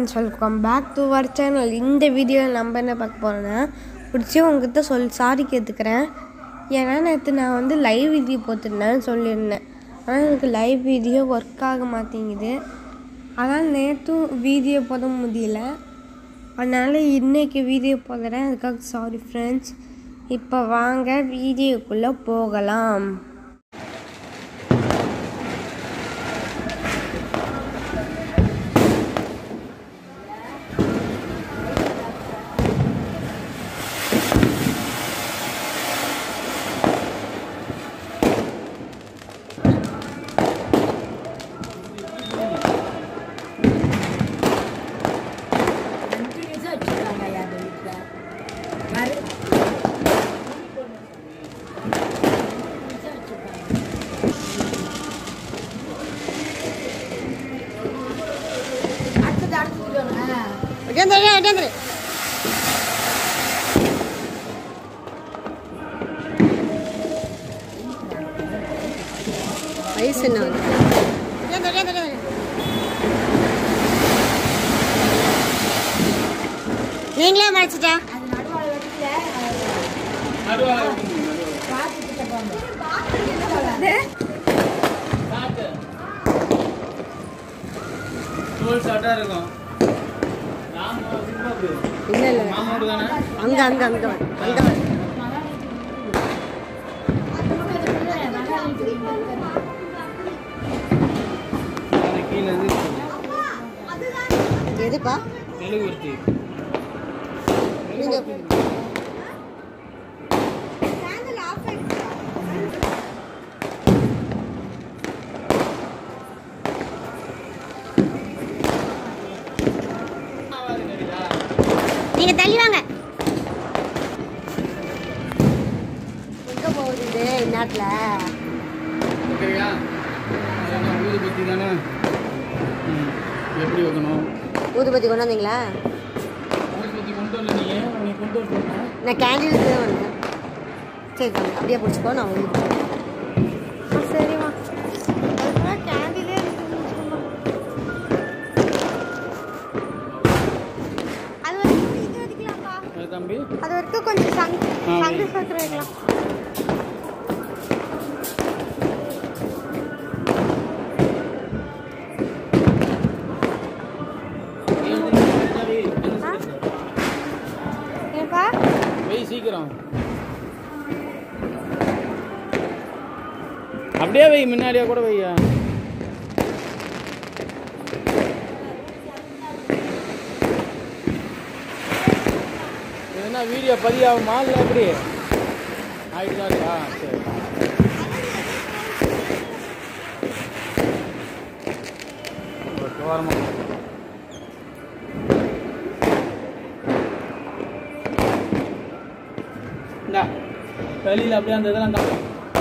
Friends, welcome back to our channel. இந்த வீடியோவில் நம்ம என்ன பார்க்க போகிறோன்னா, பிடிச்சி உங்ககிட்ட சாரி கேட்டுக்கிறேன். ஏன்னா நேற்று நான் லைவ் வீடியோ போட்டுருந்தேன்னு சொல்லியிருந்தேன். ஆனால் எனக்கு லைவ் வீடியோ ஒர்க் ஆக மாட்டேங்குது. அதனால் நேற்றும் வீடியோ போட முடியல. அதனால் இன்றைக்கி வீடியோ போடுறேன். அதுக்காக சாரி ஃப்ரெண்ட்ஸ். இப்போ வாங்க வீடியோக்குள்ளே போகலாம். வயசு என்ன? நீங்களே மறைச்சிட்டா இருக்கும். இல்ல இல்ல அங்க அங்க அங்க அங்க எதுப்பா நீங்க நீங்க தள்ளி வாங்க. எங்க போகுது இது இந்நேரத்துல? எப்படி வைக்கணும்? ஊதுபத்தி கொண்டு வந்தீங்களா? நான் கேண்டில் தான் வந்தேன். சரி அப்படியே பிடிச்சிக்கோ. நான் சரிம்மா. கேண்டிலே தம்பி, அது வரைக்கும் கொஞ்சம் சங்கு சோத்திரம் வைக்கலாம். சீக்கிரம் அப்படியே வை, முன்னாடியா கூட வையா. என்ன வீடியோ பதியாகுமா இல்லை எப்படி ஆகிட்டுதான் இருக்கா? சரி வரமா வெளியில் அப்படியே அந்த இதெல்லாம் தான்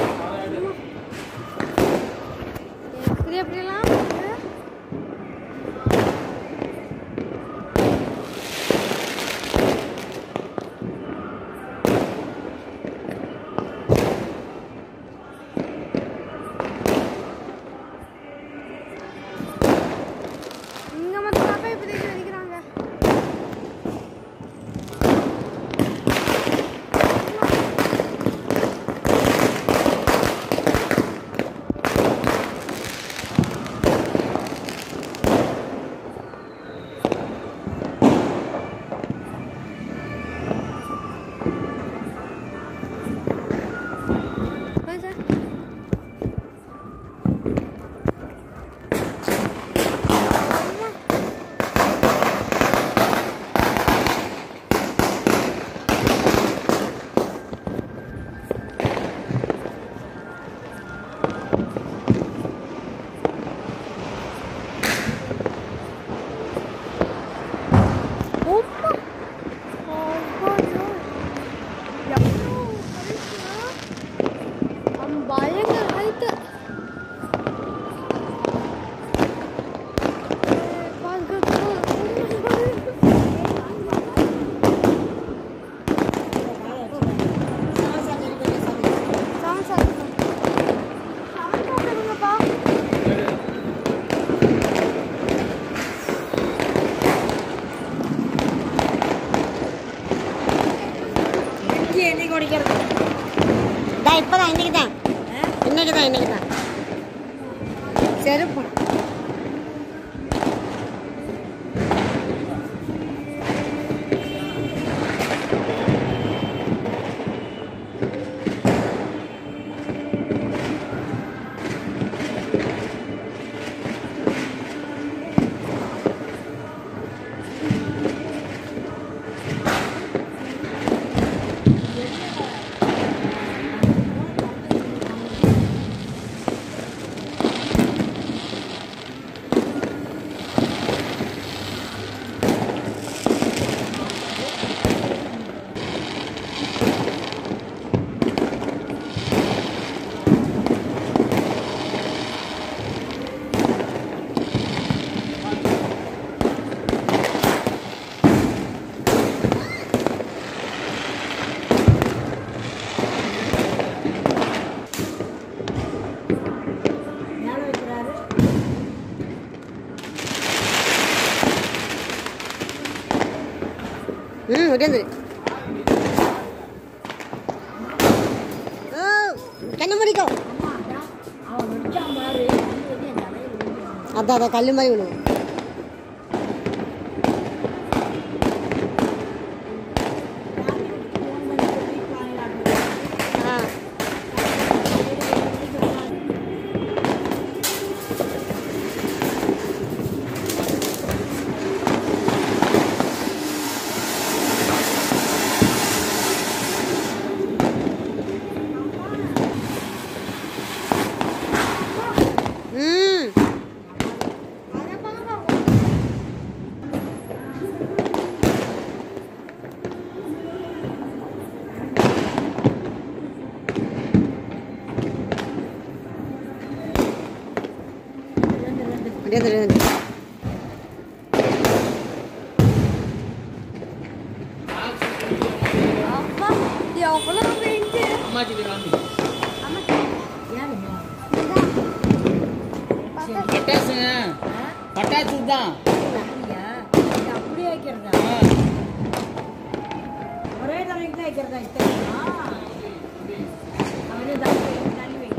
எப்படியெல்லாம் இங்க மட்டும் இப்படி அடிக்கிறாங்க. இப்போதான் இன்னைக்கு தான் செருப்பு உடையது கண்ணு முடிக்கோ அதான் அதான் கல்லு மாதிரி விழுவும் பட்டாசு தான் அப்படியே வைக்கிறதா ஒரே தடவைக்கு தான் வைக்கிறதா அவரே தண்ணி வை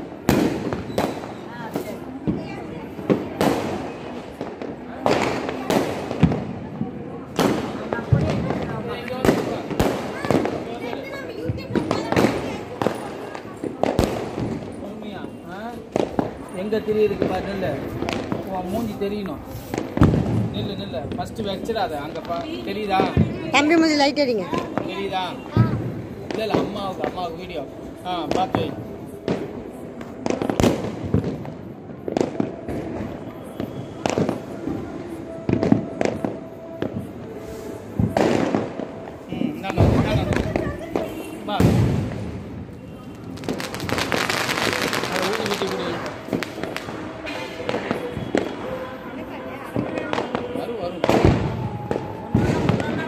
எங்க தெரியுதுக்கு பாரு நெல்லு உன் மூஞ்சி தெரியணும் நெல்லு நெல்லு ஃபர்ஸ்ட் வச்சிடாத அங்க தெரியுதா தம்பி மூஞ்சி லைட் அடிங்க தெரியுதா இல்ல இல்ல அம்மாவுக்கு வீடியோ பார்த்து வை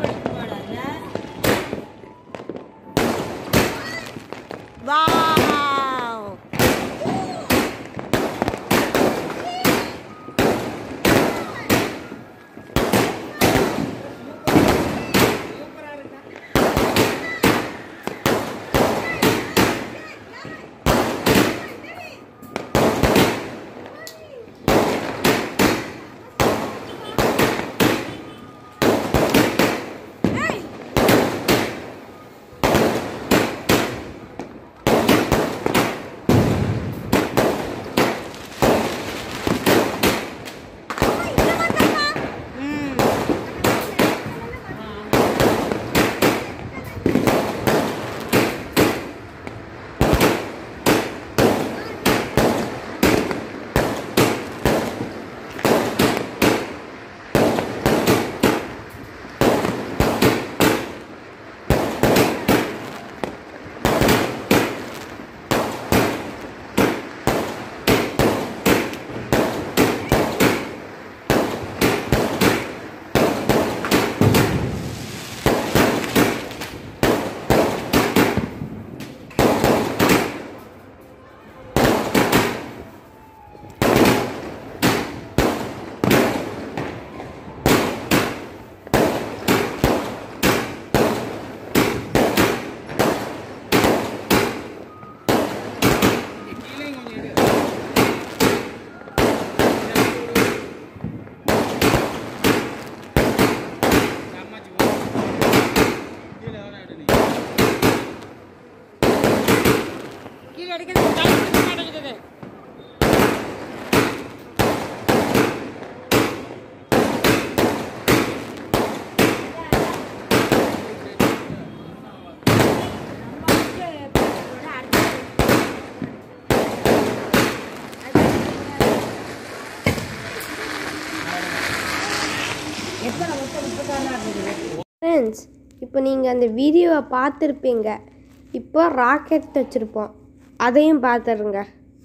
வா ஃப்ரெண்ட்ஸ், இப்போ நீங்கள் அந்த வீடியோவை பார்த்துருப்பீங்க. இப்போ ராக்கெட் வச்சுருப்போம், அதையும் பார்த்துருங்க.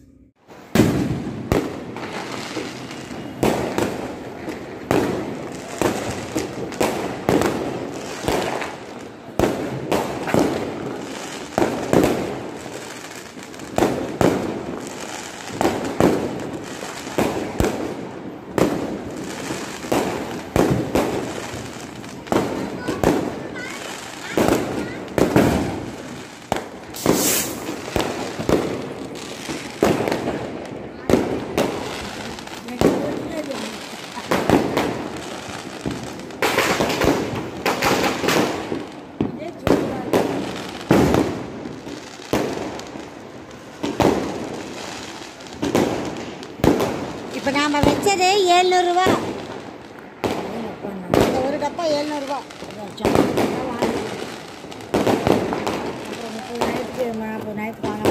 இப்போ நாம் வச்சது 700 ரூபா. இந்த ஒரு டப்பா 700 ரூபா. 40,000 வாங்க.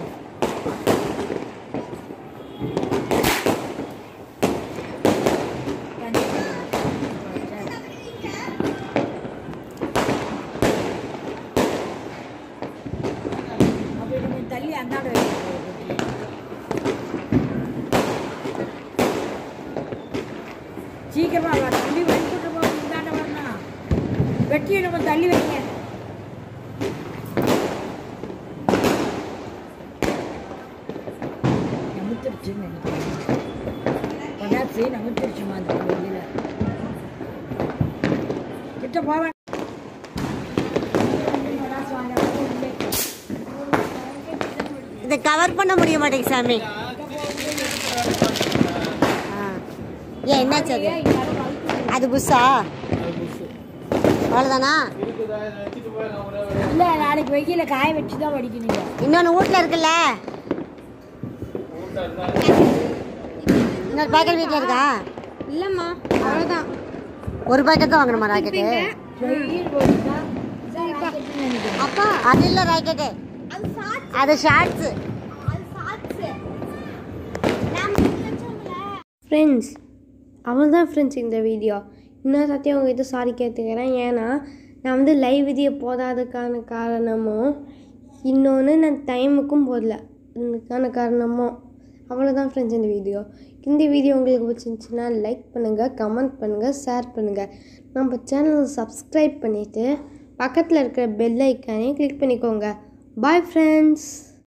அப்படி நம்ம தள்ளி அந்தாண்ட சீக்கிரமா தள்ளி வைக்கிட்டு போக இந்தாண்ட வரணும். வெட்டியை நம்ம தள்ளி வைங்க. நமுத்திருச்சுன்னு நினைக்கிறேன். படாச்சு நமுத்திருச்சுமா அந்த வெளியில் கிட்ட போவேன். இதை கவர் பண்ண முடிய மாட்டேங்குது சாமி. ஏன் என்னாச்சு? அது அது புதுசா அவ்வளோதானா? இல்லை, நாளைக்கு வெயில காய வச்சு தான் வடிக்கணுங்க. இன்னொன்று வீட்டில் இருக்குல்ல, இன்னொரு பேக்கெட் வீட்டில் இருக்கா? இல்லைம்மா, அவ்வளோதான். ஒரு பேக்கெட் தான் வாங்கணுமா ராக்கெட்டு? அப்பா அது இல்லை ராக்கெட்டு, அது ஷார்ட்ஸு. ஃப்ரெண்ட்ஸ், அவ்வளோதான் ஃப்ரெண்ட்ஸ் இந்த வீடியோ. இன்னும் சத்தியம் உங்ககிட்ட சாரி கேட்டுக்கிறேன். ஏன்னா நான் வந்து லைவ் வீடியோ போதாததுக்கான காரணமும், இன்னொன்று நான் டைமுக்கும் போடல, அதுக்கான காரணமும். அவ்வளோதான் ஃப்ரெண்ட்ஸ் இந்த வீடியோ. இந்த வீடியோ உங்களுக்கு பிடிச்சிருந்துச்சுன்னா லைக் பண்ணுங்கள், கமெண்ட் பண்ணுங்கள், ஷேர் பண்ணுங்கள். நம்ம சேனலை சப்ஸ்கிரைப் பண்ணிவிட்டு பக்கத்தில் இருக்கிற பெல் ஐக்கானே கிளிக் பண்ணிக்கோங்க. Bye friends.